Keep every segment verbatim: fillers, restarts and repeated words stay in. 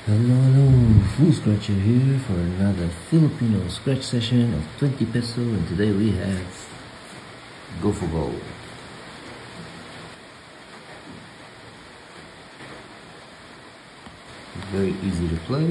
Hello, hello, Full Scratcher here for another Filipino scratch session of twenty peso, and today we have Go for Gold. Very easy to play.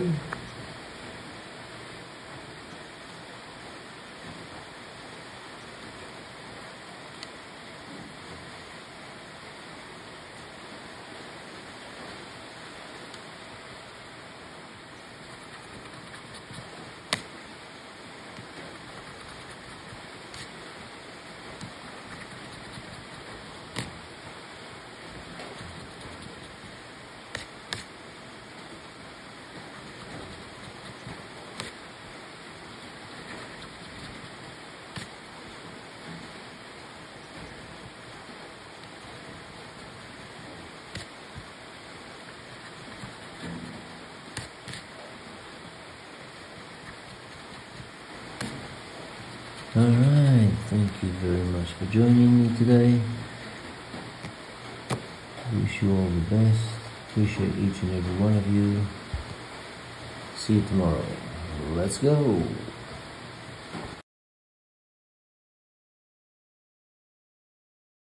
Alright, thank you very much for joining me today. Wish you all the best. Appreciate each and every one of you. See you tomorrow. Let's go.